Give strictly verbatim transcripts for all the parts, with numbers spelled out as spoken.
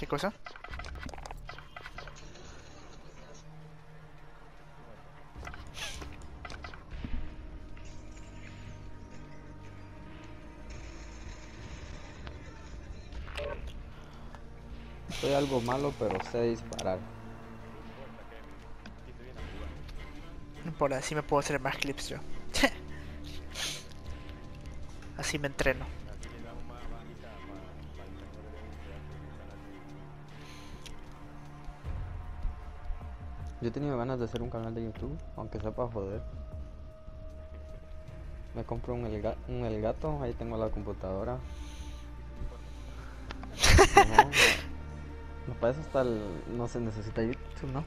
¿Qué cosa? Soy algo malo, pero sé disparar. No importa, así me puedo hacer más clips yo. Así me entreno. Yo he tenido ganas de hacer un canal de YouTube, aunque sea para joder. Me compro un, elga un Elgato, ahí tengo la computadora. No, no, para eso está el... no se necesita YouTube, ¿no?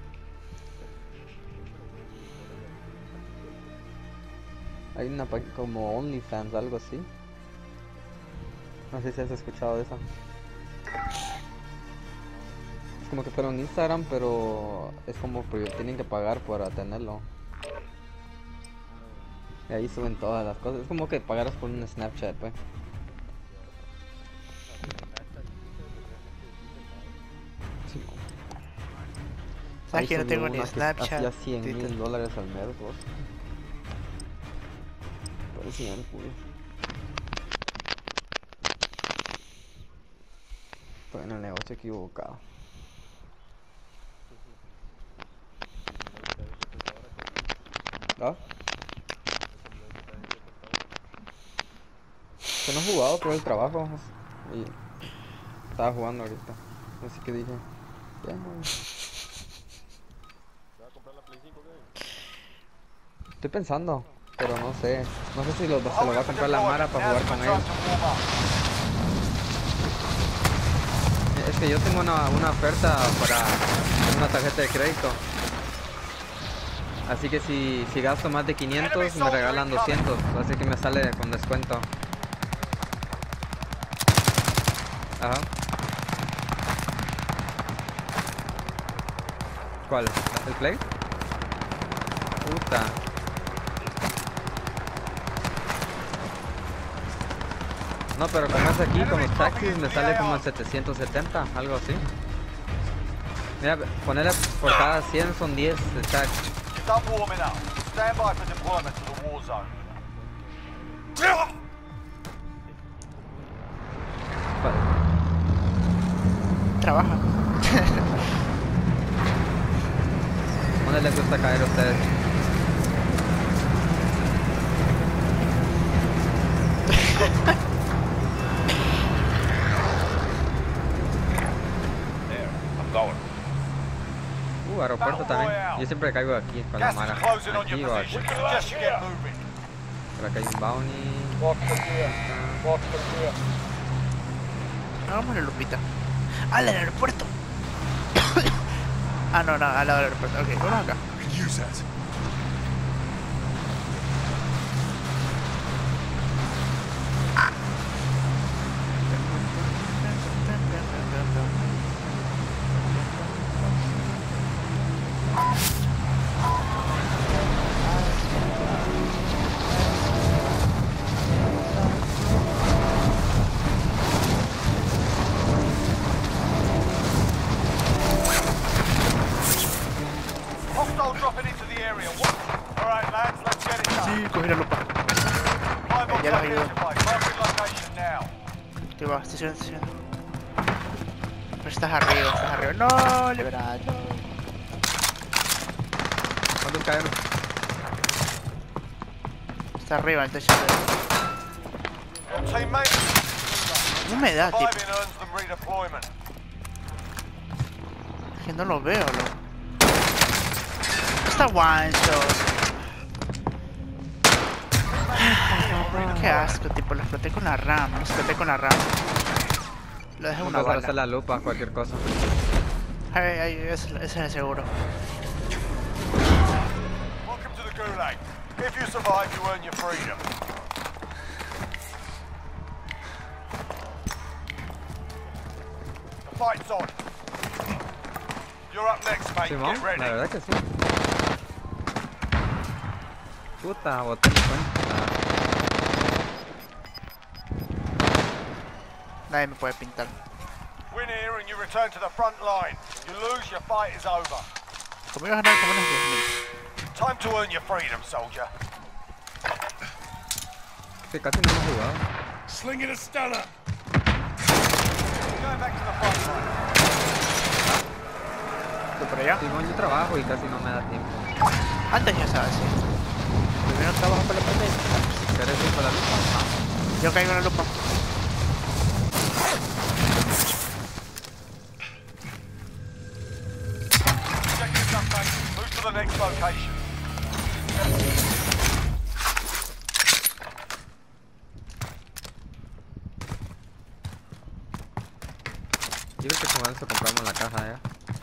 Hay una página como OnlyFans, algo así. No sé si has escuchado de esa. Es como que fuera un Instagram, pero es como que tienen que pagar para tenerlo. Y ahí suben todas las cosas. Es como que pagaras por un Snapchat, pues. Sí. ¿Sabes que yo no tengo ni Snapchat? Hacía cien mil dólares al mes, vos. Parecía el culo. Estoy en el negocio equivocado. ¿Ah? Que no he jugado por el trabajo. Y estaba jugando ahorita. Así que dije, ya no. Estoy pensando, pero no sé. No sé si lo, se lo va a comprar la Mara para jugar con ellos. Es que yo tengo una, una oferta para una tarjeta de crédito. Así que si, si gasto más de quinientos me regalan doscientos. Así que me sale con descuento. Ajá. ¿Cuál? ¿El Play? Puta. No, pero como es aquí, con los taxis, me sale como en setecientos setenta, algo así. Mira, ponerle por cada cien son diez de tax. Trabaja. ¿Dónde les gusta caer a ustedes? Uh, aeropuerto también. Yo siempre caigo aquí con la Mara. Aquí o aquí. Por acá hay un bounty. Hagámosle lupita. ¡Al aeropuerto! Ah, no, no, al lado del aeropuerto. Ok, vamos acá. Sí, cogí la lupa. Ya los ayudo. Te va, estoy subiendo, estoy subiendo. Pero estás arriba, estás arriba. No, liberado. ¿Cuántos cayeron? Está arriba, el techo. No me da, tipo. Es que no lo veo, loco. Está one shot. Qué asco, tipo, lo exploté con la RAM, lo exploté con la RAM. Lo dejé una bala. Hacer la lupa, cualquier cosa. Ay, ay, ese, ese es el seguro. Welcome to the Gulag. If you survive, you earn your freedom. The fight's on. You're up next, mate. Simón, Get ready. la verdad que sí. Puta, boté mi cuenta. Nadie me puede pintar. Win here and you return to the front line. You lose, your fight is over. Como iba a ganar como unos diez mil. Time to earn your freedom, soldier. Sí, casi no hemos jugado. Slinging a Stella. Going back to the front line. ¿Tú por allá? Sí, bueno, yo trabajo y casi no me da tiempo. Antes ya estaba así. Primero trabajo por la pandemia. ¿Quieres ir por la lupa? Yo caigo en la lupa. Objectives up, mate. Move to the next location. Yo creo que con eso compramos la caja ya.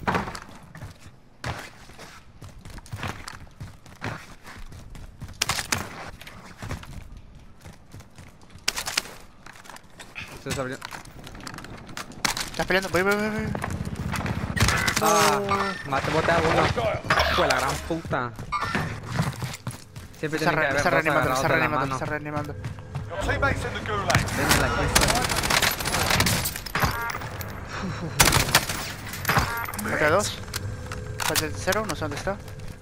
Ustedes abrieron. ¿Estás peleando? Voy, voy, voy, voy. Ah, mate, bote a uno. Fue la gran puta. Siempre Está tiene que re- haber está dos reanimando, agarrados está de la reanimando, mano. está reanimando. Your teammates in the gulag. Denme la cresta. Falta dos. Falta el tercero, no sé dónde está.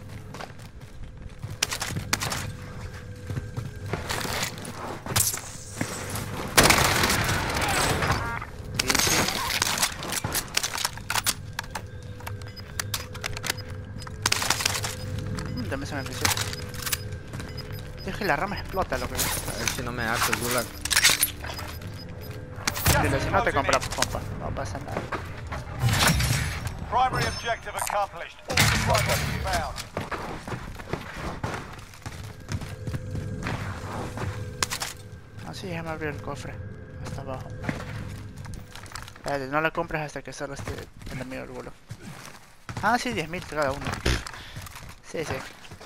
Mm, También se me empezó. Es que la rama explota lo que ves. A ver si no me harto el gulag. Dile, si no te compras, compa. No pasa nada. Primary objective accomplished. All the property found. Así déjame abrir el cofre. Hasta abajo. Dale, no la compres hasta que solo esté el amigo del vuelo. Ah, sí, diez mil cada uno. Sí, sí.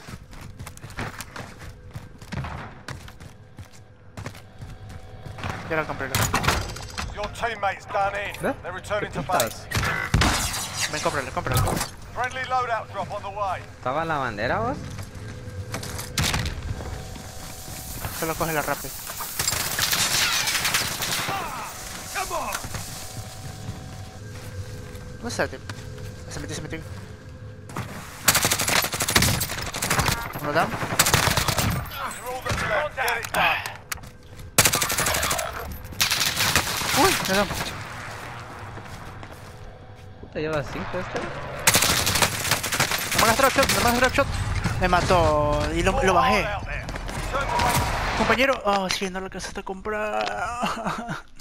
Ya la compré, la compré. Your teammates done in. ¿Ves? They're ¿Qué returning to putas? base. Ven, cómprala, cómprala. Friendly loadout drop on the way. ¿Estaba en la bandera vos? Solo coge la rápido. ¿Dónde está, tío? Se metió, se metió. ¿Uno down? You're all that's left. Get it done. ¡Uy! Me down. Puta, lleva cinco este. No me hagas drop shot, no me hagas drop shot. Me mató y lo, lo bajé. Out there. Return to base. Compañero, oh, sí, no lo alcanzaste a comprar.